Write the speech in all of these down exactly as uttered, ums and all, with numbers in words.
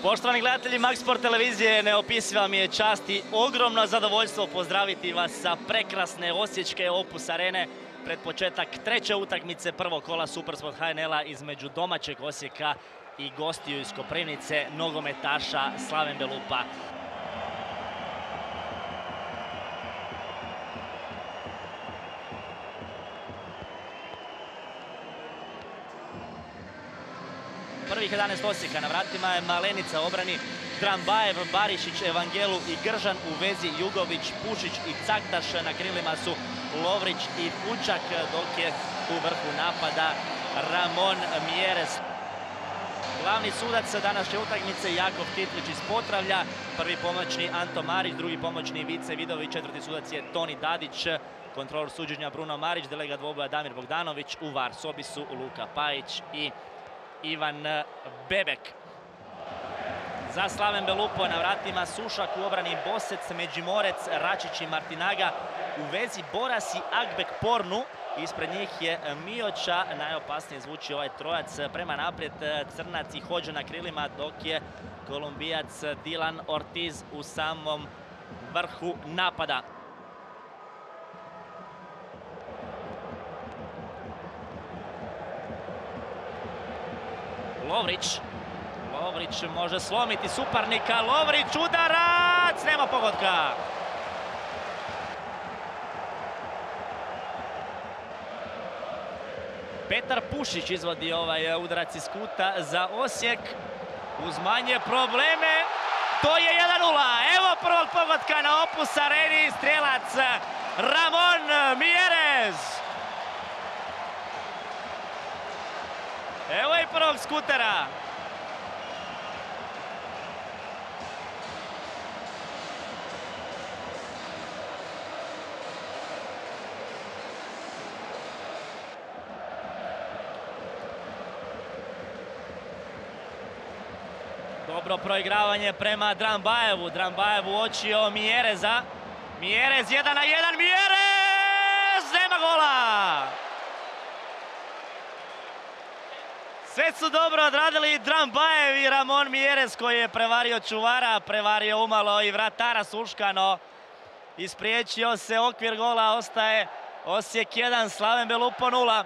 Poštovani gledatelji Maksport televizije, neopisiva mi je čast i ogromno zadovoljstvo pozdraviti vas sa prekrasne osječke Opus arene pred početak treće utakmice prvog kola Supersport H N L-a između domaćeg Osijeka i gostiju iz Koprivnice, nogometaša Slaven Belupa. Prvih jedanaest Osijeka, na vratima je Malenica obrani, Drambajev, Barišić, Evangelu i Gržan u vezi, Jugović, Pušić i Caktaš. Na krilima su Lovrić i Fučak, dok je u vrhu napada Ramon Mieres. Glavni sudac današnje utakmice Jakov Titlić iz Potravlja, prvi pomoćni Anto Marić, drugi pomoćni Vice Vidović, četvrti sudac je Toni Dadić, kontrolor suđenja Bruno Marić, delegat dvoboja Damir Bogdanović, u VAR sobi su Luka Pajić i Ivan Bebek. Za Slaven Belupo na vratima Sušak, u obrani Bosec, Međimorec, Račić i Martinaga, u vezi Boras i Akbek Pornu. Ispred njih je Mioća, najopasnije zvuči ovaj trojac prema naprijed, Crnac i Hođa na krilima, dok je Kolumbijac Dilan Ortiz u samom vrhu napada. Lovrić. Lovrić može slomiti suparnika. Lovrić, udarac! Nema pogotka. Petar Pušić izvodi ovaj udarac iz kuta za Osijek. Uz manje probleme. To je jedan nula. Evo prvog pogotka na Opus areni. Strijelac Ramon Mieres. Evo i prvog skutera. Dobro proigravanje prema Drambajevu. Drambajev uočio Miereza. Mierez jedan na jedan. Mierez! Nema gola! Sve su dobro odradili Drambajev i Ramon Mieres, koji je prevario čuvara, prevario umalo i vratara Suškano. Ispriječio se okvir gola, ostaje Osijek jedan, Slaven Belupo nula.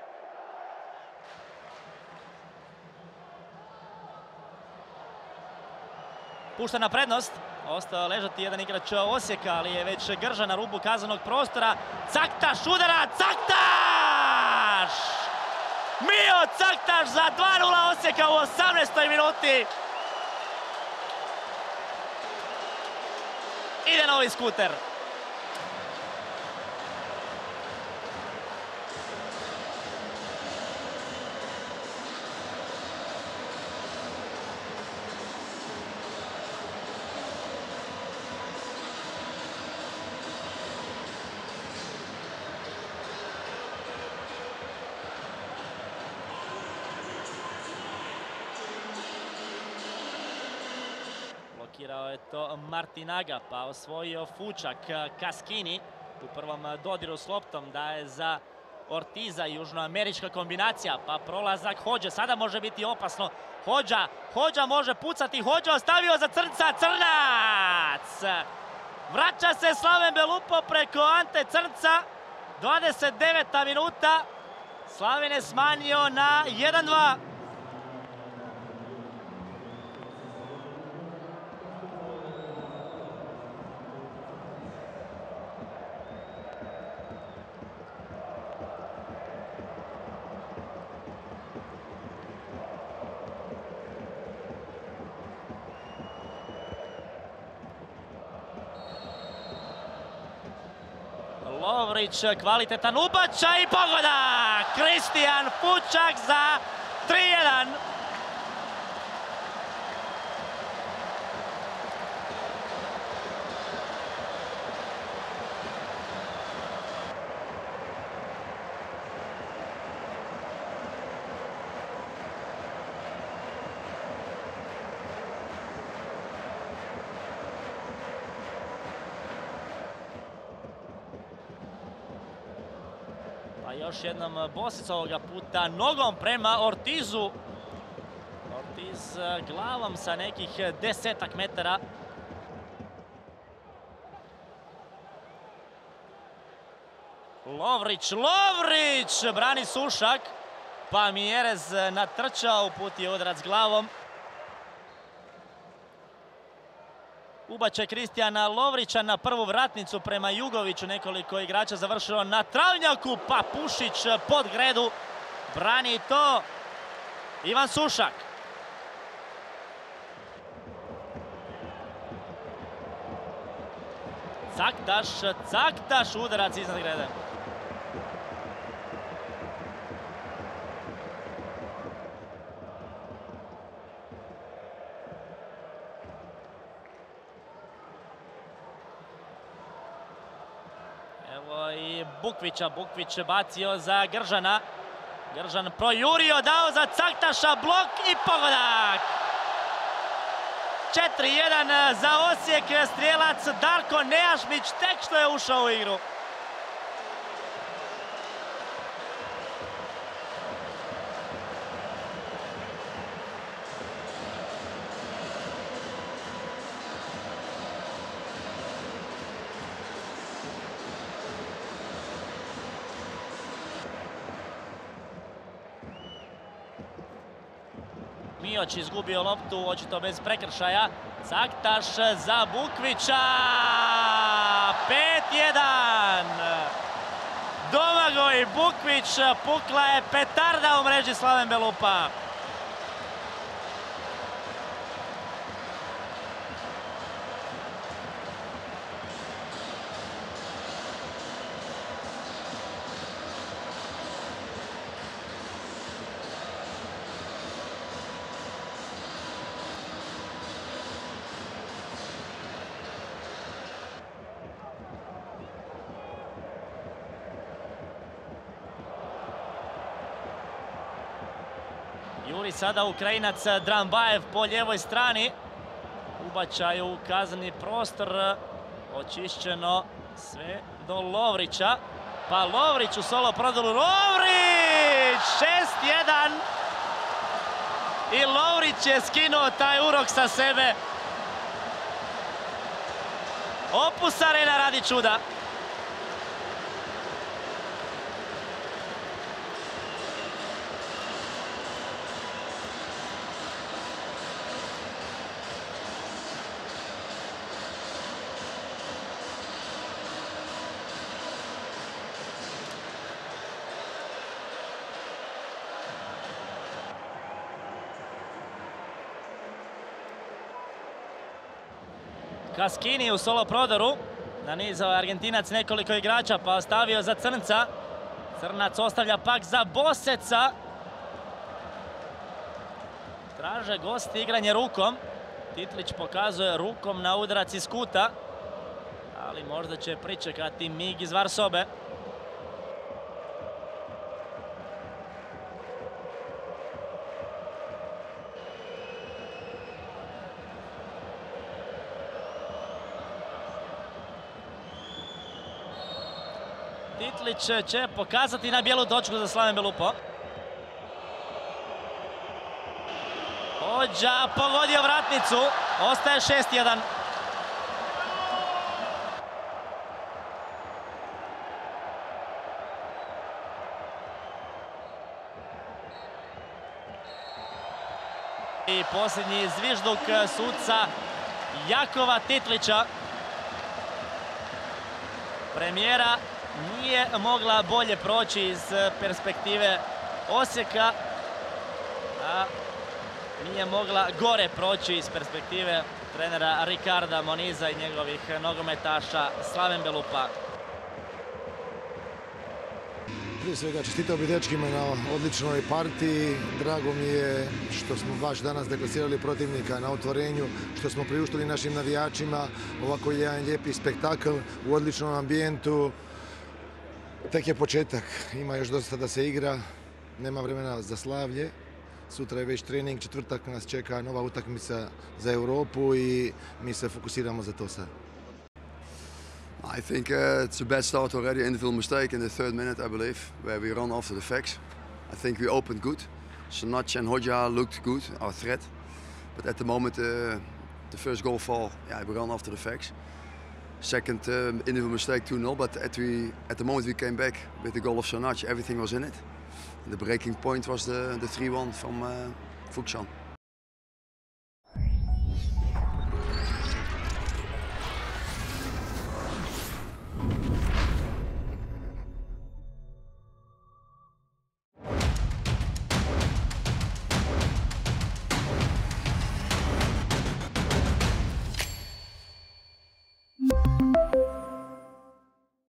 Pušta na prednost, ostao ležati jedan igrač Osijeka, ali je već Gržan na rubu kaznenog prostora. Caktaš, udara, Caktaš! Mio Caktaš za dva nula Osijeka u osamnaestoj minuti. Ide novi skuter. Blokirao je to Martinaga, pa osvojio Fučak. Kaskini u prvom dodiru s loptom daje za Ortiza, južnoamerička kombinacija, pa prolazak Hođe. Sada može biti opasno. Hođa, Hođa može pucati. Hođa ostavio za Crnca. Crnac! Vraća se Slaven Belupo preko Ante Crnca. dvadeset deveta minuta. Slaven je smanjio na jedan dva. Lovrić, kvalitetan ubačaj i pogoda! Kristijan Fučak za tri jedan. Još jednom Bosic, ovoga puta nogom prema Ortizu. Ortiz iz glavom sa nekih desetak metara. Lovrić, Lovrić! Brani Sušak. Pa Mjerez natrčao, uputio udarac glavom. Ubačaj Kristijana Lovrića na prvu vratnicu prema Jugoviću. Nekoliko igrača završilo na travnjaku, pa Pušić pod gredu. Brani to Ivan Sušak. Caktaš, Caktaš, udarac iznad grede. Evo i Bukvića, Bukvić bacio za Gržana. Gržan projurio, dao za Caktaša, blok i pogodak! četiri jedan za Osijek, strijelac Darko Nejašmić tek što je ušao u igru. Mioć izgubio loptu, očito bez prekršaja. Caktaš za Bukvića. pet jedan. Domagoj Bukvić, pukla je petarda u mreži Slaven Belupa. Juri sada Ukrajinac Drambajev po ljevoj strani. Ubačaj u kazneni prostor. Očišćeno sve do Lovrića. Pa Lovrić u solo prodelu. Lovrić! šest jedan. I Lovrić je skinuo taj urok sa sebe. Opus Arena radi čuda. Kaskini u solo prodoru. Nanizao je Argentinac nekoliko igrača pa ostavio za Crnca. Crnac ostavlja pak za Boseca. Traže gosti igranje rukom. Titlić pokazuje rukom na udarac iz kuta. Ali možda će pričekati mig iz Varsobe. Titlić će pokazati na bijelu točku za Slaven Belupo. Ođa pogodio vratnicu. Ostaje šest jedan. I posljednji zvižduk suca Jakova Titlića. Premijera nije mogla bolje proći iz perspektive Osijeka, a nije mogla gore proći iz perspektive trenera Ricarda Moniza i njegovih nogometaša Slaven Belupa. Prije svega čestitao bi dečkima na odličnoj partiji. Drago mi je što smo baš danas deklasirali protivnika na otvorenju, što smo priuštili našim navijačima ovako jedan lijepi spektakl u odličnom ambijentu. Tek je početak, ima još dosta da se igra, nema vremena za slavlje. Sutra je već trening, četvrtak nas čeka nova utakmica za Europu i mi se fokusiramo za to sad. I think uh, it's a bad start already. Individual mistake in the third minute, I believe, where we run after the facts. I think we opened good. Sanac and Hodja looked good, our threat. But at the moment, uh, the first goal fall, yeah, we ran after the facts. Second uh, individual mistake, two nil. But at we at the moment we came back with the goal of Sanac, everything was in it. And the breaking point was the the three one from uh, Fuxan.